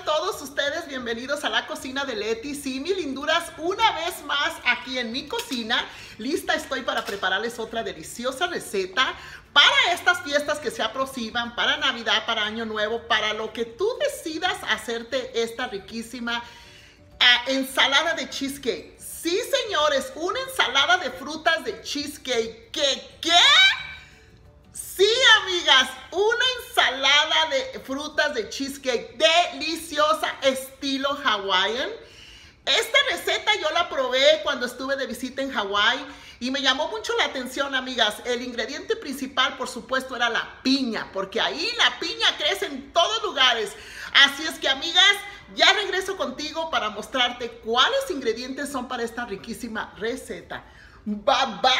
todos ustedes? Bienvenidos a la cocina de Leti. Sí, mi linduras, una vez más aquí en mi cocina. Lista estoy para prepararles otra deliciosa receta para estas fiestas que se aproximan, para Navidad, para Año Nuevo, para lo que tú decidas hacerte esta riquísima ensalada de cheesecake. Sí, señores, una ensalada de frutas de cheesecake. ¿Qué? Sí, amigas, una ensalada de frutas de cheesecake deliciosa estilo hawaiian. Esta receta yo la probé cuando estuve de visita en Hawái y me llamó mucho la atención, amigas. El ingrediente principal, por supuesto, era la piña, porque ahí la piña crece en todos lugares. Así es que, amigas, ya regreso contigo para mostrarte cuáles ingredientes son para esta riquísima receta. Bye, bye.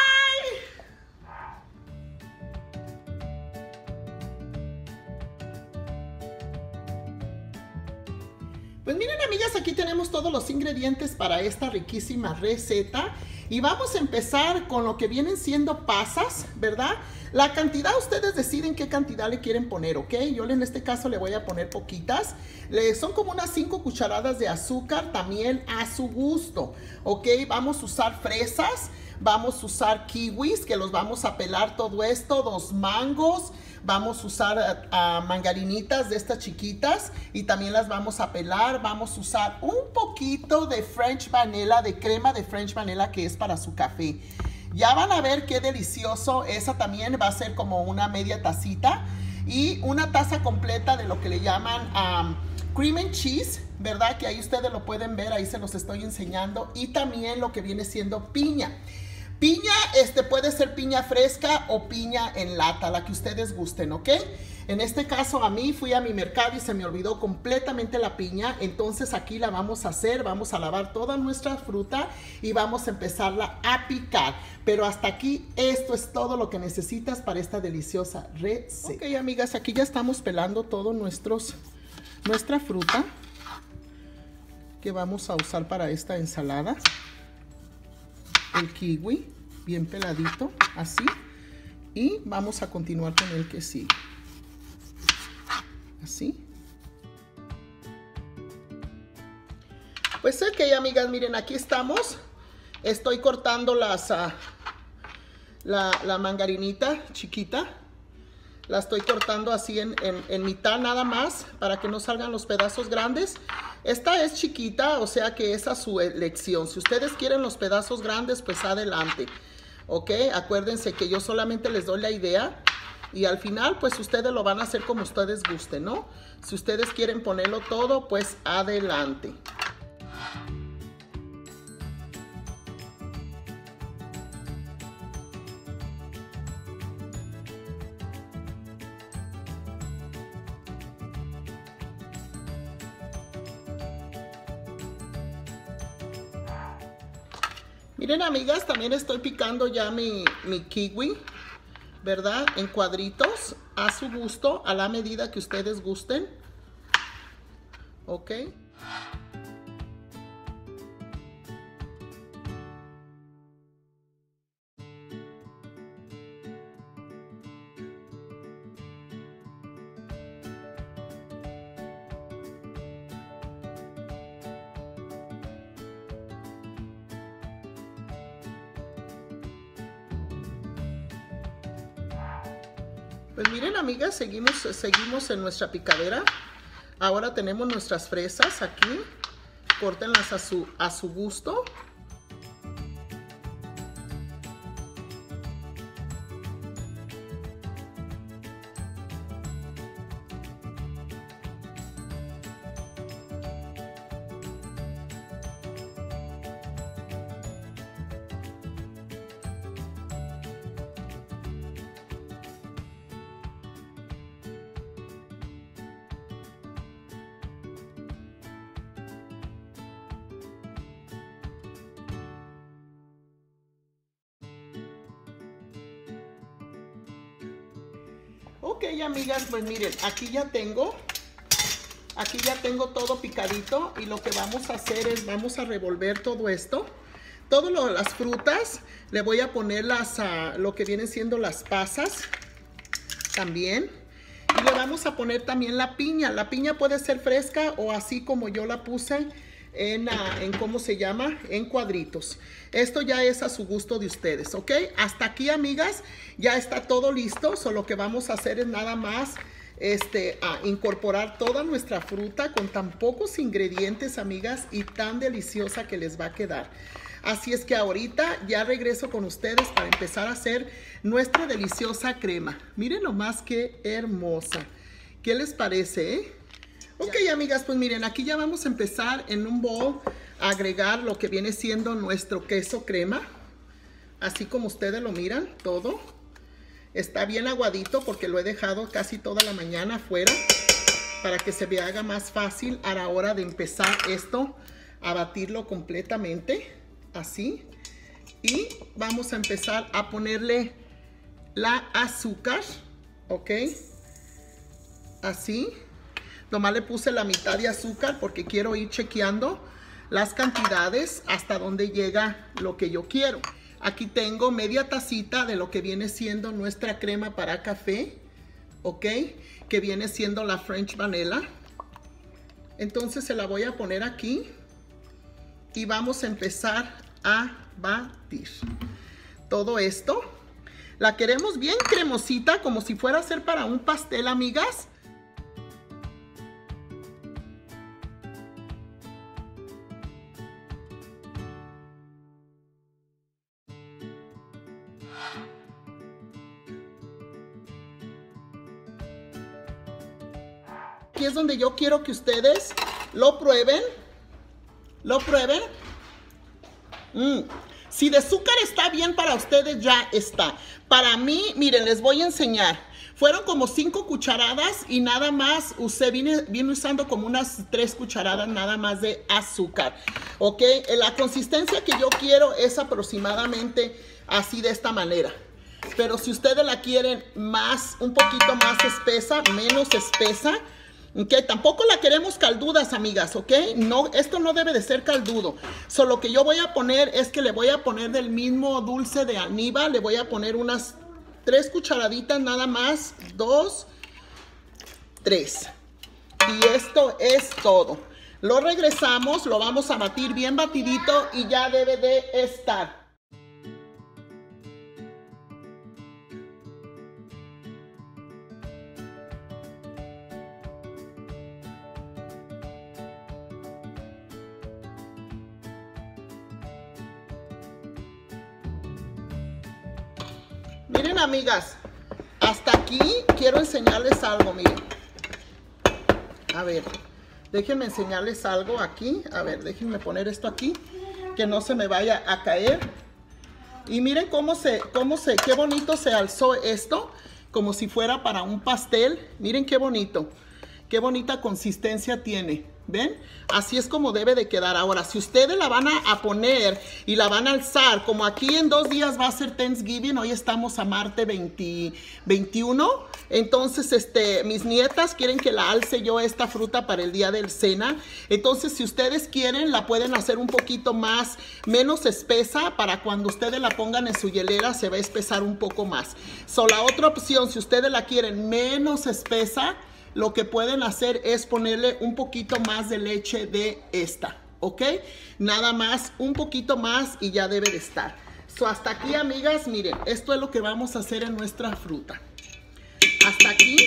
Pues miren, amigas, aquí tenemos todos los ingredientes para esta riquísima receta y vamos a empezar con lo que vienen siendo pasas, ¿verdad? La cantidad, ustedes deciden qué cantidad le quieren poner, ¿ok? Yo en este caso le voy a poner poquitas. Son como unas 5 cucharadas de azúcar, también a su gusto, ¿ok? Vamos a usar fresas, vamos a usar kiwis, que los vamos a pelar todo esto, 2 mangos. Vamos a usar mangarinitas de estas chiquitas y también las vamos a pelar. Vamos a usar un poquito de French vanilla, de crema de French vanilla que es para su café. Ya van a ver qué delicioso. Esa también va a ser como una media tacita. Y una taza completa de lo que le llaman cream and cheese, ¿verdad? Que ahí ustedes lo pueden ver, ahí se los estoy enseñando. Y también lo que viene siendo piña. Piña, puede ser piña fresca o piña en lata, la que ustedes gusten, ¿ok? En este caso a mí fui a mi mercado y se me olvidó completamente la piña, entonces aquí la vamos a hacer, vamos a lavar toda nuestra fruta y vamos a empezarla a picar. Pero hasta aquí esto es todo lo que necesitas para esta deliciosa receta. Ok, amigas, aquí ya estamos pelando todo nuestra fruta que vamos a usar para esta ensalada. El kiwi bien peladito, así, y vamos a continuar con el que sigue, así. Pues ok, amigas, miren, aquí estamos. Estoy cortando la mangarinita chiquita. La estoy cortando así en mitad nada más para que no salgan los pedazos grandes. Esta es chiquita, o sea que es a su elección. Si ustedes quieren los pedazos grandes, pues adelante. Ok, acuérdense que yo solamente les doy la idea y al final pues ustedes lo van a hacer como ustedes gusten, ¿no? Si ustedes quieren ponerlo todo, pues adelante. Miren, amigas, también estoy picando ya mi kiwi, ¿verdad? En cuadritos, a su gusto, a la medida que ustedes gusten. ¿Ok? Pues miren, amigas, seguimos en nuestra picadera. Ahora tenemos nuestras fresas aquí. Córtenlas a su gusto. Ok, amigas, pues miren, aquí ya tengo todo picadito y lo que vamos a hacer es vamos a revolver todo esto. Todas las frutas, le voy a poner lo que vienen siendo las pasas también. Y le vamos a poner también la piña. La piña puede ser fresca o así como yo la puse en ¿cómo se llama? En cuadritos. Esto ya es a su gusto de ustedes, ¿ok? Hasta aquí, amigas, ya está todo listo. Solo lo que vamos a hacer es nada más a incorporar toda nuestra fruta con tan pocos ingredientes, amigas, y tan deliciosa que les va a quedar. Así es que ahorita ya regreso con ustedes para empezar a hacer nuestra deliciosa crema. Miren nomás qué hermosa. ¿Qué les parece, Ok, amigas, pues miren, aquí ya vamos a empezar en un bowl a agregar lo que viene siendo nuestro queso crema. Así como ustedes lo miran, todo. Está bien aguadito porque lo he dejado casi toda la mañana afuera para que se me haga más fácil a la hora de empezar esto a batirlo completamente, así. Y vamos a empezar a ponerle la azúcar, ok, así. Nomás le puse la mitad de azúcar porque quiero ir chequeando las cantidades hasta donde llega lo que yo quiero. Aquí tengo media tacita de lo que viene siendo nuestra crema para café, ok, que viene siendo la French Vanilla. Entonces se la voy a poner aquí y vamos a empezar a batir todo esto. La queremos bien cremosita, como si fuera a ser para un pastel, amigas. Aquí es donde yo quiero que ustedes lo prueben. Lo prueben. Si de azúcar está bien para ustedes, ya está. Para mí, miren, les voy a enseñar. Fueron como 5 cucharadas y nada más vine usando como unas 3 cucharadas nada más de azúcar. Ok, la consistencia que yo quiero es aproximadamente así, de esta manera. Pero si ustedes la quieren más, un poquito más espesa, menos espesa, ok, tampoco la queremos caldudas, amigas, ok. No, esto no debe de ser caldudo. Solo que yo voy a poner es que le voy a poner del mismo dulce de Alniva. Le voy a poner unas 3 cucharaditas nada más. 2, 3. Y esto es todo. Lo regresamos, lo vamos a batir bien batidito y ya debe de estar. Miren, amigas, hasta aquí quiero enseñarles algo, miren. A ver, déjenme enseñarles algo aquí. A ver, déjenme poner esto aquí, que no se me vaya a caer. Y miren qué bonito se alzó esto, como si fuera para un pastel. Miren qué bonito, qué bonita consistencia tiene. ¿Ven? Así es como debe de quedar. Ahora, si ustedes la van a poner y la van a alzar, como aquí en 2 días va a ser Thanksgiving, hoy estamos a martes 21, entonces mis nietas quieren que la alce yo esta fruta para el día del cena. Entonces, si ustedes quieren, la pueden hacer un poquito menos espesa, para cuando ustedes la pongan en su hielera se va a espesar un poco más. La otra opción, si ustedes la quieren menos espesa, lo que pueden hacer es ponerle un poquito más de leche de esta, ¿ok? Nada más, un poquito más y ya debe de estar. Hasta aquí, amigas, miren, esto es lo que vamos a hacer en nuestra fruta. Hasta aquí.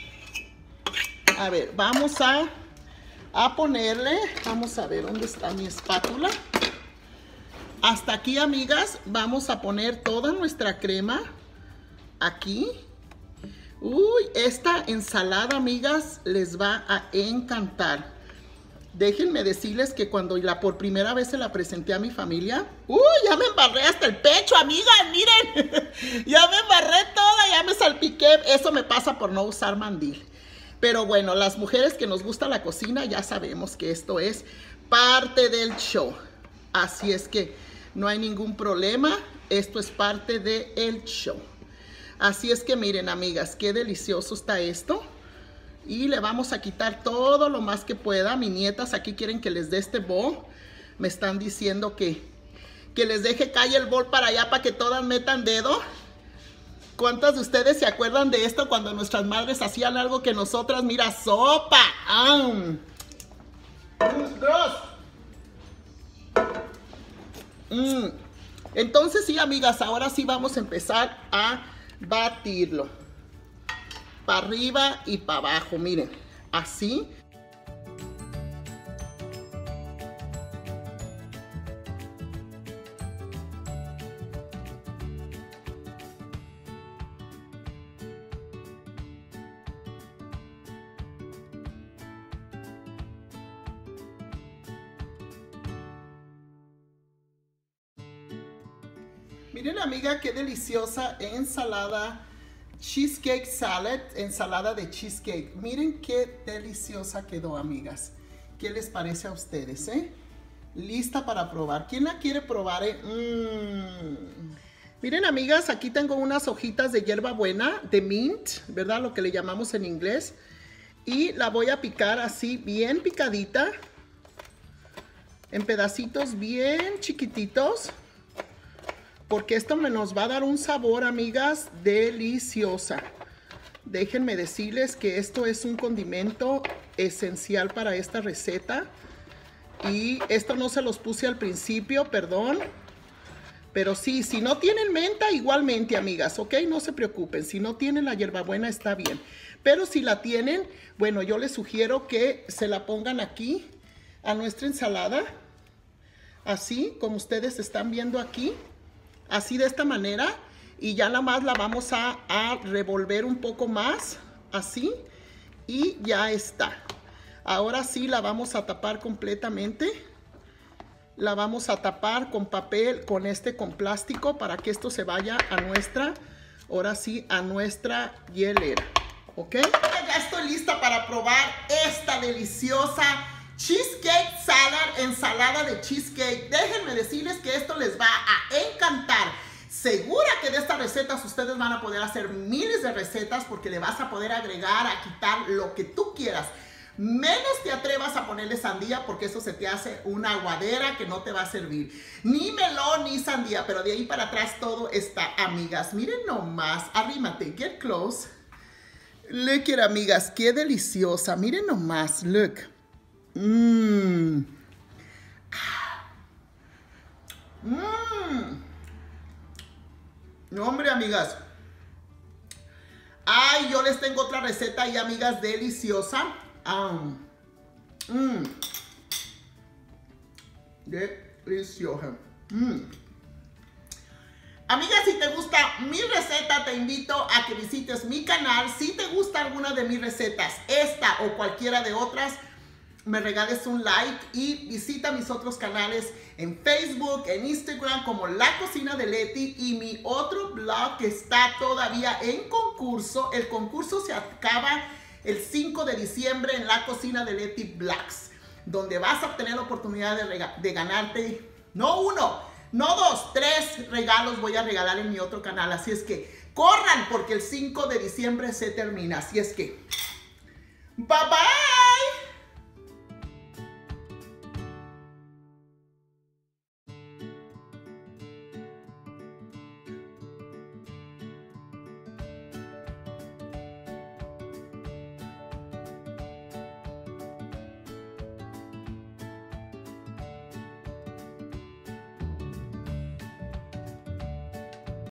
A ver, vamos a ponerle, vamos a ver dónde está mi espátula. Hasta aquí, amigas, vamos a poner toda nuestra crema aquí. Uy, esta ensalada, amigas, les va a encantar. Déjenme decirles que cuando por primera vez se la presenté a mi familia, uy, ya me embarré hasta el pecho, amigas, miren. Ya me embarré toda, ya me salpiqué. Eso me pasa por no usar mandil. Pero bueno, las mujeres que nos gusta la cocina ya sabemos que esto es parte del show. Así es que no hay ningún problema. Esto es parte del show. Así es que miren, amigas, qué delicioso está esto. Y le vamos a quitar todo lo más que pueda. Mis nietas aquí quieren que les dé este bowl. Me están diciendo que les deje caer el bowl para allá para que todas metan dedo. ¿Cuántas de ustedes se acuerdan de esto cuando nuestras madres hacían algo que nosotras, mira, sopa? Gross. Entonces sí, amigas, ahora sí vamos a empezar a batirlo. Para arriba y para abajo, miren, así. Miren, amiga, qué deliciosa ensalada, cheesecake salad, ensalada de cheesecake. Miren qué deliciosa quedó, amigas. ¿Qué les parece a ustedes, Lista para probar. ¿Quién la quiere probar, Miren, amigas, aquí tengo unas hojitas de hierbabuena, de mint, ¿verdad? Lo que le llamamos en inglés. Y la voy a picar así, bien picadita, en pedacitos bien chiquititos. Porque esto nos va a dar un sabor, amigas, deliciosa. Déjenme decirles que esto es un condimento esencial para esta receta. Y esto no se los puse al principio, perdón. Pero sí, si no tienen menta, igualmente, amigas, ¿ok? No se preocupen. Si no tienen la hierbabuena, está bien. Pero si la tienen, bueno, yo les sugiero que se la pongan aquí a nuestra ensalada. Así, como ustedes están viendo aquí. Así de esta manera, y ya nada más la vamos a revolver un poco más, así, y ya está. Ahora sí la vamos a tapar completamente. La vamos a tapar con papel, con plástico, para que esto se vaya a nuestra, ahora sí, a nuestra hielera, ¿ok? Ya estoy lista para probar esta deliciosa cheesecake salad, ensalada de cheesecake. Déjenme decirles que esto les va a encantar. Segura que de estas recetas ustedes van a poder hacer miles de recetas, porque le vas a poder agregar, a quitar lo que tú quieras. Menos te atrevas a ponerle sandía, porque eso se te hace una aguadera que no te va a servir. Ni melón ni sandía, pero de ahí para atrás todo está, amigas. Miren nomás, arrímate, get close. Look it, amigas, qué deliciosa. Miren nomás, look. No, hombre, amigas. Ay, yo les tengo otra receta ahí, amigas, deliciosa. Deliciosa. Amigas, si te gusta mi receta, te invito a que visites mi canal. Si te gusta alguna de mis recetas, esta o cualquiera de otras, me regales un like y visita mis otros canales en Facebook, en Instagram, como La Cocina de Leti, y mi otro blog que está todavía en concurso. El concurso se acaba el 5 de diciembre en La Cocina de Leti Blogs, donde vas a obtener la oportunidad de ganarte, no uno, no dos, 3 regalos voy a regalar en mi otro canal. Así es que corran, porque el 5 de diciembre se termina. Así es que, bye bye.